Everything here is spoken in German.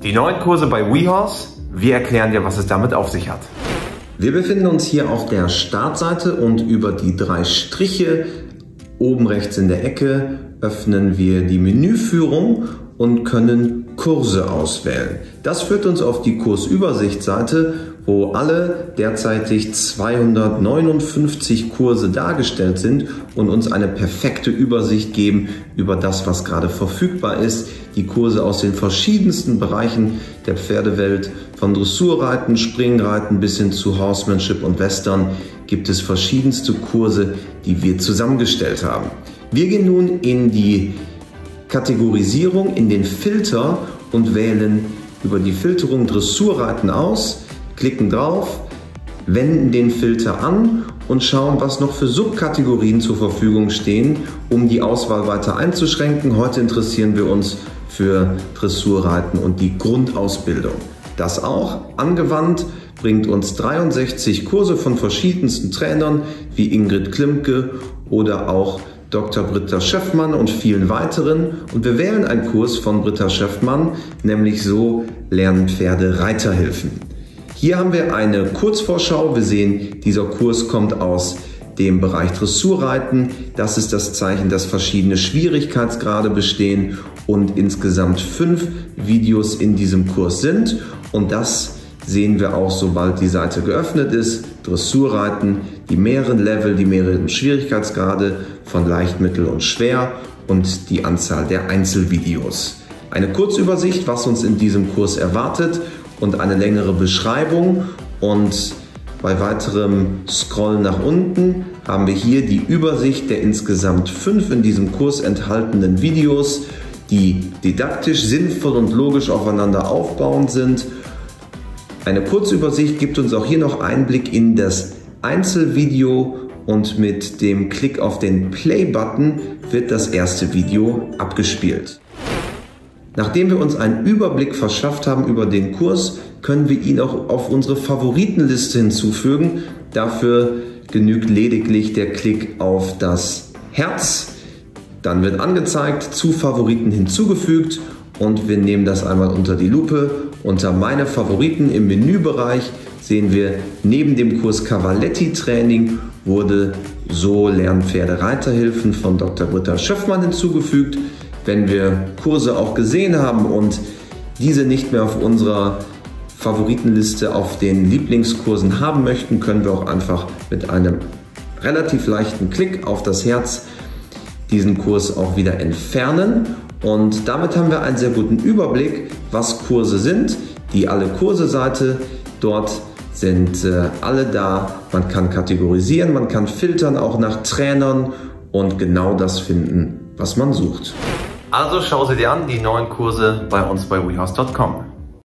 Die neuen Kurse bei WeHorse, wir erklären dir, was es damit auf sich hat. Wir befinden uns hier auf der Startseite und über die 3 Striche oben rechts in der Ecke öffnen wir die Menüführung und können Kurse auswählen. Das führt uns auf die Kursübersichtsseite, wo alle derzeitig 259 Kurse dargestellt sind und uns eine perfekte Übersicht geben über das, was gerade verfügbar ist. Die Kurse aus den verschiedensten Bereichen der Pferdewelt, von Dressurreiten, Springreiten bis hin zu Horsemanship und Western, gibt es verschiedenste Kurse, die wir zusammengestellt haben. Wir gehen nun in die Kategorisierung, in den Filter und wählen über die Filterung Dressurreiten aus, klicken drauf, wenden den Filter an und schauen, was noch für Subkategorien zur Verfügung stehen, um die Auswahl weiter einzuschränken. Heute interessieren wir uns für Dressurreiten und die Grundausbildung. Das auch angewandt bringt uns 63 Kurse von verschiedensten Trainern wie Ingrid Klimke oder auch Dr. Britta Schöffmann und vielen weiteren. Und wir wählen einen Kurs von Britta Schöffmann, nämlich So lernen Pferde Reiterhilfen. Hier haben wir eine Kurzvorschau. Wir sehen, dieser Kurs kommt aus dem Bereich Dressurreiten. Das ist das Zeichen, dass verschiedene Schwierigkeitsgrade bestehen und insgesamt 5 Videos in diesem Kurs sind. Und das sehen wir auch, sobald die Seite geöffnet ist. Dressurreiten, die mehreren Level, die mehreren Schwierigkeitsgrade von leicht, mittel und schwer und die Anzahl der Einzelvideos. Eine Kurzübersicht, was uns in diesem Kurs erwartet und eine längere Beschreibung, und bei weiterem Scrollen nach unten haben wir hier die Übersicht der insgesamt 5 in diesem Kurs enthaltenen Videos, die didaktisch sinnvoll und logisch aufeinander aufbauend sind. Eine Kurzübersicht gibt uns auch hier noch Einblick in das Einzelvideo, und mit dem Klick auf den Play-Button wird das erste Video abgespielt. Nachdem wir uns einen Überblick verschafft haben über den Kurs, können wir ihn auch auf unsere Favoritenliste hinzufügen. Dafür genügt lediglich der Klick auf das Herz. Dann wird angezeigt, zu Favoriten hinzugefügt, und wir nehmen das einmal unter die Lupe. Unter Meine Favoriten im Menübereich sehen wir, neben dem Kurs Cavaletti Training wurde So lernen Pferde Reiterhilfen von Dr. Britta Schöffmann hinzugefügt. Wenn wir Kurse auch gesehen haben und diese nicht mehr auf unserer Favoritenliste auf den Lieblingskursen haben möchten, können wir auch einfach mit einem relativ leichten Klick auf das Herz diesen Kurs auch wieder entfernen. Und damit haben wir einen sehr guten Überblick, was Kurse sind. Die Alle-Kurse-Seite, dort sind alle da. Man kann kategorisieren, man kann filtern, auch nach Trainern, und genau das finden, was man sucht. Also schau sie dir an, die neuen Kurse bei uns bei WeHorse.com.